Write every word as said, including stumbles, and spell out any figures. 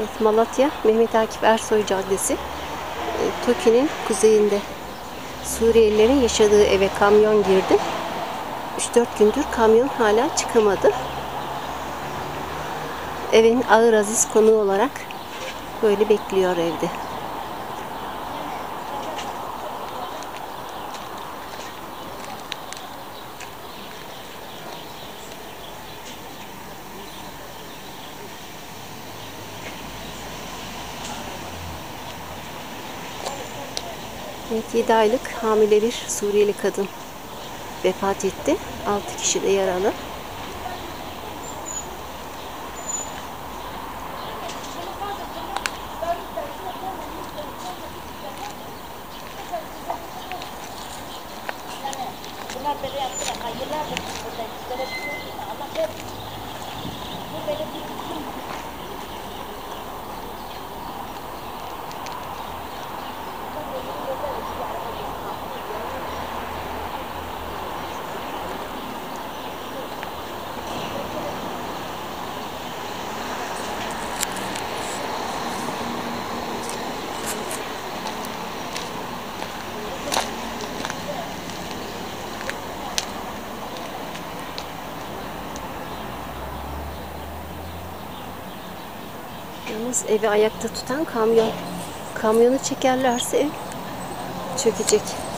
Evet, Malatya Mehmet Akif Ersoy Caddesi, e, Toki'nin kuzeyinde. Suriyelilerin yaşadığı eve kamyon girdi. üç dört gündür kamyon hala çıkamadı. Evin ağır aziz konuğu olarak böyle bekliyor evde. Evet, yedi aylık hamile bir Suriyeli kadın vefat etti. altı kişi de yaralı. Yalnız evi ayakta tutan kamyon. Kamyonu çekerlerse ev çökecek.